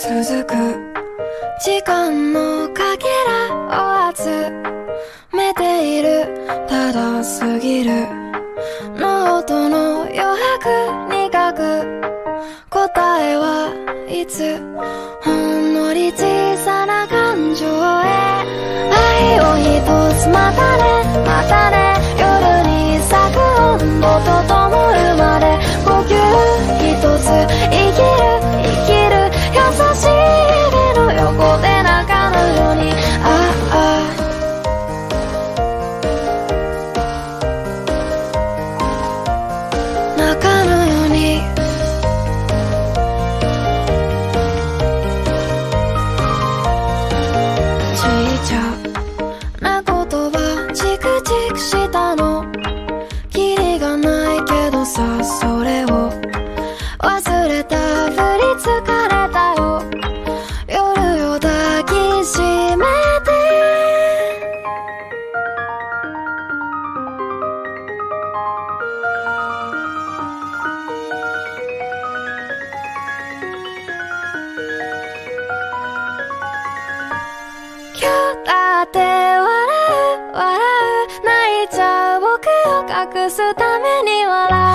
続く時間のかけらを集めている。ただ過ぎるノートの余白に書く答えはいつほんのり小さな感情へ愛を一つまたねまたね夜に咲く温度と灯るまで呼吸一つ生きる生きる優しい指の横で中のように中のようにちいちゃな言葉チクチクしたのキリがないけどさそれを忘れたふり疲れたよ夜よ抱きしめて今日だって笑う笑う泣いちゃう僕を隠すために笑う